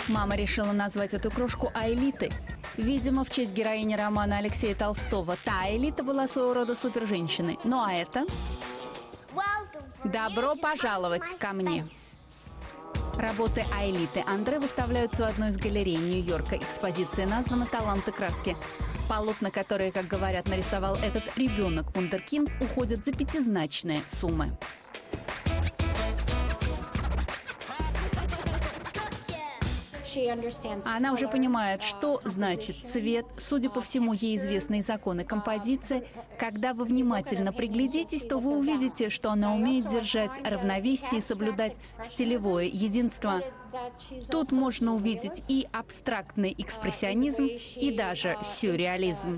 Мама решила назвать эту крошку Аэлитой. Видимо, в честь героини романа Алексея Толстого. Та Аэлита была своего рода суперженщиной. Ну а это? Добро пожаловать ко мне. Работы Аэлиты Андре выставляются в одной из галерей Нью-Йорка. Экспозиция названа «Таланты краски». Полотна, которые, как говорят, нарисовал этот ребенок-вундеркинд, уходят за пятизначные суммы. Она уже понимает, что значит цвет. Судя по всему, ей известны законы композиции. Когда вы внимательно приглядитесь, то вы увидите, что она умеет держать равновесие и соблюдать стилевое единство. Тут можно увидеть и абстрактный экспрессионизм, и даже сюрреализм.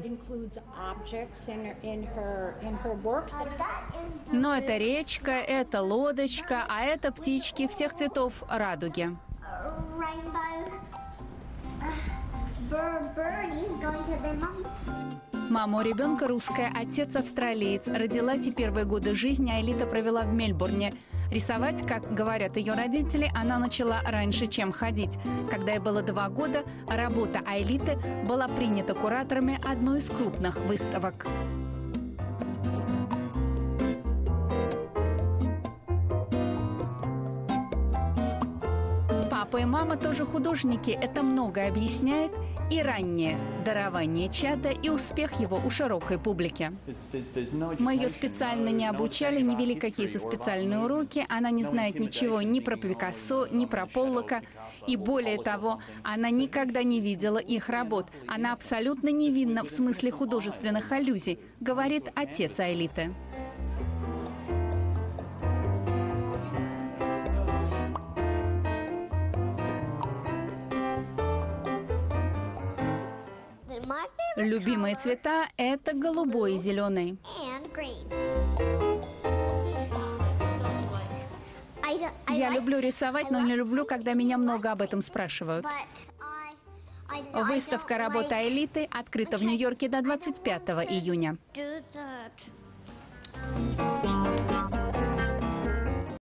Но это речка, это лодочка, а это птички всех цветов радуги. Мама у ребенка русская, отец австралиец. Родилась и первые годы жизни Аэлита провела в Мельбурне. Рисовать, как говорят ее родители, она начала раньше, чем ходить. Когда ей было 2 года, работа Аэлиты была принята кураторами одной из крупных выставок. Папа и мама тоже художники. Это многое объясняет и раннее дарование чада, и успех его у широкой публики. Мы ее специально не обучали, не вели какие-то специальные уроки. Она не знает ничего ни про Пикассо, ни про Поллока. И более того, она никогда не видела их работ. Она абсолютно невинна в смысле художественных аллюзий, говорит отец Аэлиты. Любимые цвета – это голубой и зеленый. Я люблю рисовать, но не люблю, когда меня много об этом спрашивают. Выставка работы Аэлиты открыта в Нью-Йорке до 25 июня.